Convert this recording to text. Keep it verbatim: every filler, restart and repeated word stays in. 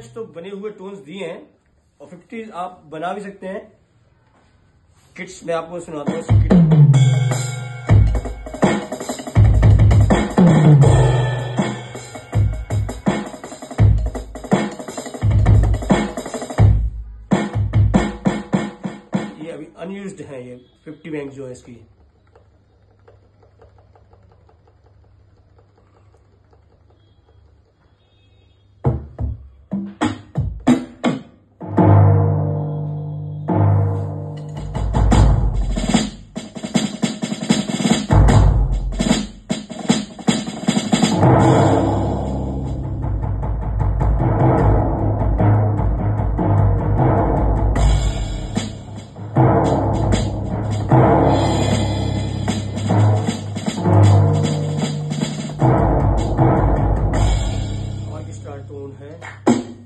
कुछ तो बने हुए टोन्स दिए हैं और फिफ्टी आप बना भी सकते हैं। किट्स मैं आपको सुनाता हूँ। ये अभी अनयूज्ड है, ये फिफ्टी बैंक जो है इसकी। टोन है